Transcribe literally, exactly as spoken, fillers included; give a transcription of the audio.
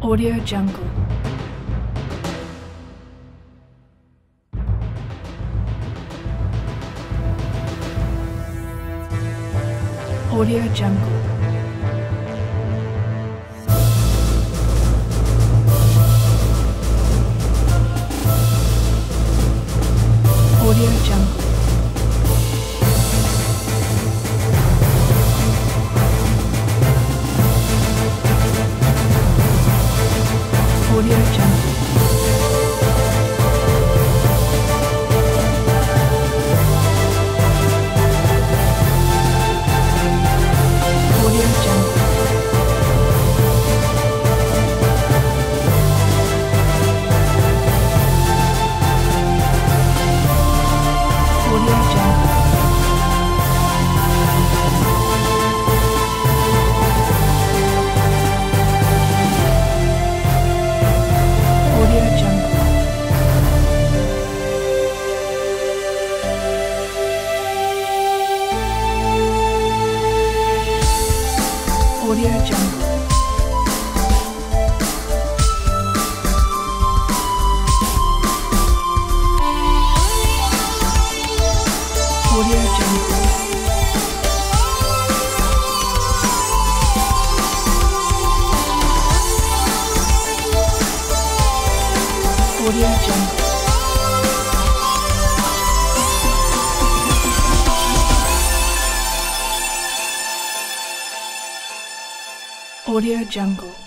Audio Jungle. Audio Jungle. Audio Jungle. Audio Jungle. Audio Jungle. Audio Jungle. Audio Jungle. Audio Jungle. Audio Jungle. Audio Jungle. Audio Jungle.